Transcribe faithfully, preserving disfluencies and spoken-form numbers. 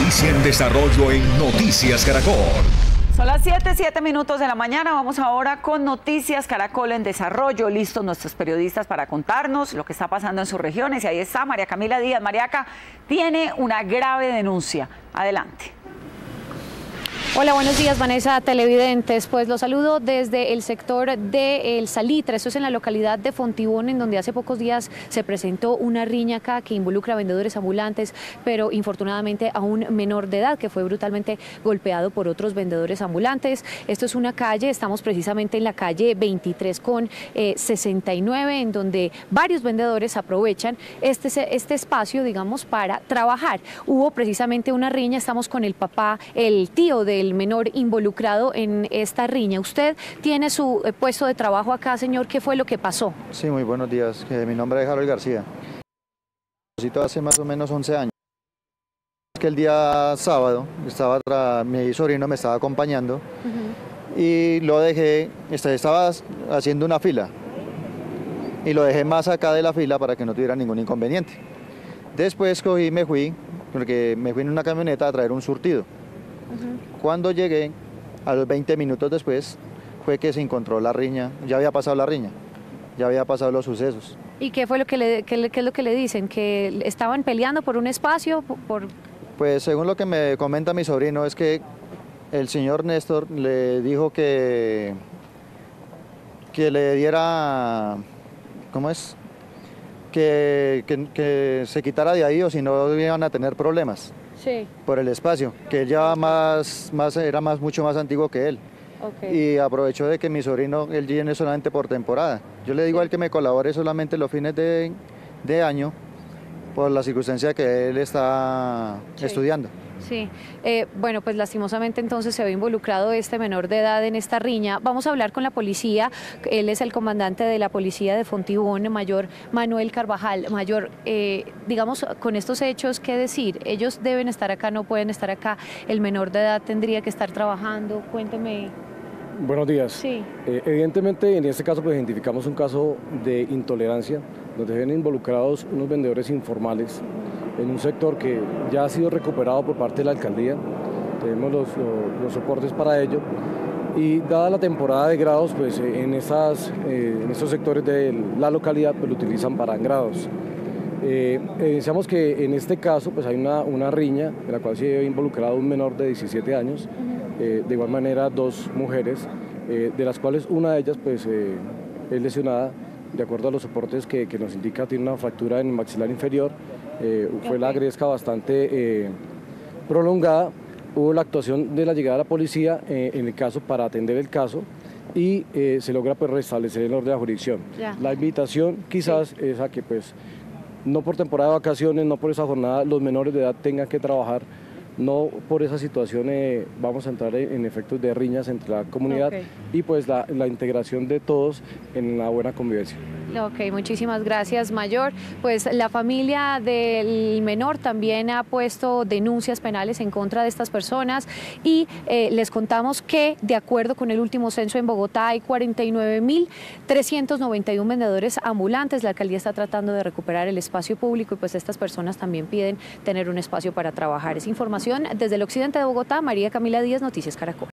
noticia en desarrollo en Noticias Caracol. Son las siete, siete minutos de la mañana. Vamos ahora con Noticias Caracol en desarrollo. Listos nuestros periodistas para contarnos lo que está pasando en sus regiones. Y ahí está María Camila Díaz. Mariaca tiene una grave denuncia. Adelante. Hola, buenos días, Vanessa, televidentes. Pues los saludo desde el sector de El Salitre. Esto es en la localidad de Fontibón, en donde hace pocos días se presentó una riña acá que involucra a vendedores ambulantes, pero infortunadamente a un menor de edad que fue brutalmente golpeado por otros vendedores ambulantes. Esto es una calle, estamos precisamente en la calle veintitrés con eh, sesenta y nueve, en donde varios vendedores aprovechan este, este espacio, digamos, para trabajar. Hubo precisamente una riña, estamos con el papá, el tío de el menor involucrado en esta riña. Usted tiene su eh, puesto de trabajo acá, señor. ¿Qué fue lo que pasó? Sí, muy buenos días. Eh, mi nombre es Harold García. Hace más o menos once años. Es que el día sábado estaba atrás, mi sobrino me estaba acompañando uh-huh. y lo dejé, estaba haciendo una fila y lo dejé más acá de la fila para que no tuviera ningún inconveniente. Después cogí y me fui, porque me fui en una camioneta a traer un surtido. Uh-huh. Cuando llegué, a los veinte minutos después, fue que se encontró la riña. Ya había pasado la riña, ya había pasado los sucesos. ¿Y qué fue lo que le, qué, qué es lo que le dicen? ¿Que estaban peleando por un espacio? Por... Pues según lo que me comenta mi sobrino, es que el señor Néstor le dijo que, que le diera, ¿cómo es? Que, que, que se quitara de ahí o si no iban a tener problemas. Sí. Por el espacio, que él ya más, más, era más, mucho más antiguo que él. Okay. Y aprovechó de que mi sobrino, él viene solamente por temporada. Yo le digo sí. a él que me colabore solamente los fines de, de año, por la circunstancia que él está sí. estudiando. Sí, eh, bueno, pues lastimosamente entonces se ve involucrado este menor de edad en esta riña. Vamos a hablar con la policía. Él es el comandante de la policía de Fontibón, mayor Manuel Carvajal. Mayor, eh, digamos, con estos hechos, ¿qué decir? Ellos deben estar acá, no pueden estar acá. El menor de edad tendría que estar trabajando. Cuénteme. Buenos días. Sí. Eh, evidentemente, en este caso, pues identificamos un caso de intolerancia, donde ven involucrados unos vendedores informales en un sector que ya ha sido recuperado por parte de la alcaldía. Tenemos los, los, los soportes para ello. Y dada la temporada de grados, pues en, esas, eh, en estos sectores de la localidad pues, lo utilizan para grados. Eh, evidenciamos que en este caso pues, hay una, una riña en la cual se ha involucrado un menor de diecisiete años. Eh, de igual manera dos mujeres, eh, de las cuales una de ellas pues, eh, es lesionada, de acuerdo a los soportes que, que nos indica, tiene una fractura en el maxilar inferior, eh, fue la gresca bastante eh, prolongada. Hubo la actuación de la llegada de la policía eh, en el caso para atender el caso y eh, se logra pues, restablecer el orden de la jurisdicción. Ya. La invitación quizás sí. es a que pues, no por temporada de vacaciones, no por esa jornada, los menores de edad tengan que trabajar. No por esa situación eh, vamos a entrar en, en efectos de riñas entre la comunidad okay. y pues la, la integración de todos en una buena convivencia. Ok, muchísimas gracias, mayor. Pues la familia del menor también ha puesto denuncias penales en contra de estas personas y eh, les contamos que de acuerdo con el último censo en Bogotá hay cuarenta y nueve mil trescientos noventa y uno vendedores ambulantes. La alcaldía está tratando de recuperar el espacio público y pues estas personas también piden tener un espacio para trabajar. Es información desde el occidente de Bogotá, María Camila Díaz, Noticias Caracol.